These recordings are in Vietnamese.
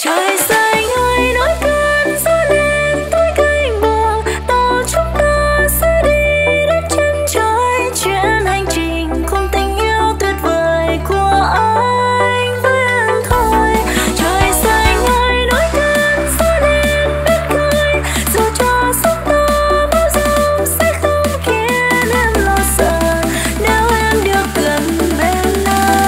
Trời xanh ơi nỗi cơn gió đêm tối cánh buông, tàu chúng ta sẽ đi đến chân trời. Chuyến hành trình cùng tình yêu tuyệt vời của anh với em thôi. Trời xanh ơi nỗi cơn gió đêm biết cười, dù cho sóng to bão giông sẽ không khiến em lo sợ nếu em được gần bên anh.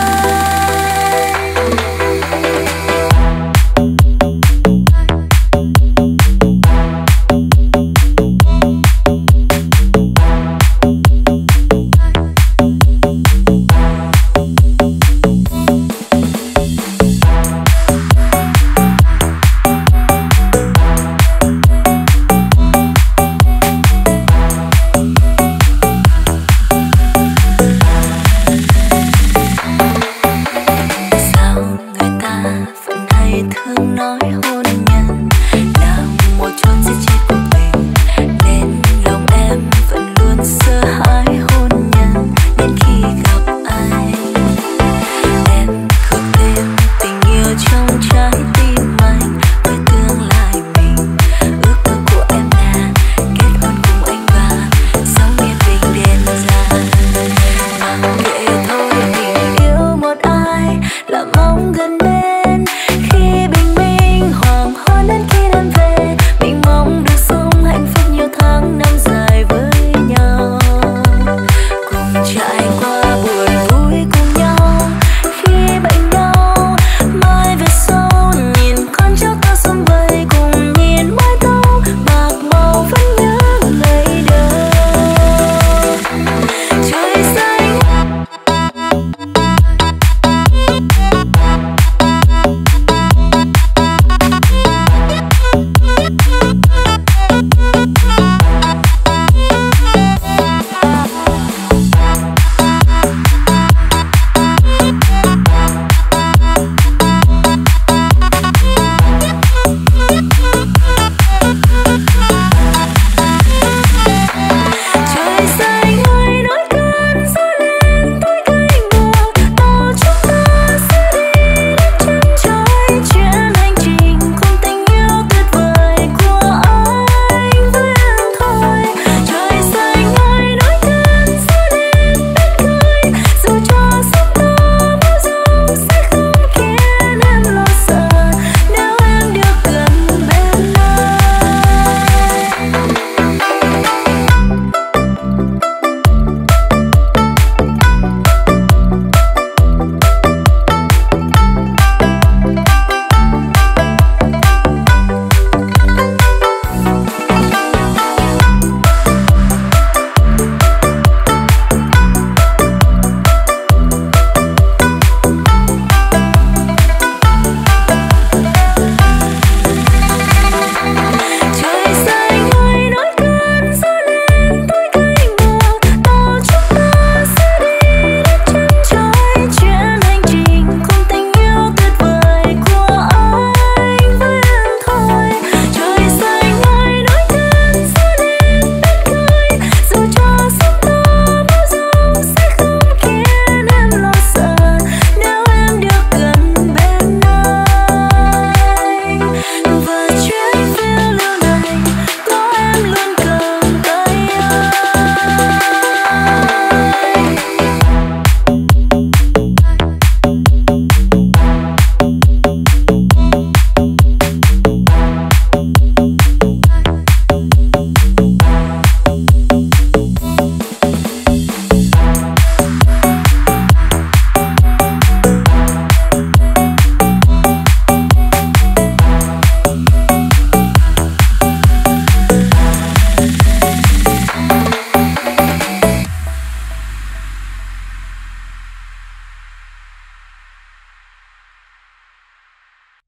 Sao người ta vẫn hay thường nói hôn nhân là một chốn giết chết cuộc tình, nên lòng em vẫn luôn sợ hãi hôn nhân. Đến khi gặp anh, em khước thêm tình yêu trong trái tim anh với tương lai mình. Ước mơ của em là kết hôn cùng anh và sống yên bình đến già. Mặc kệ thôi, mình yêu một ai là mong gần bên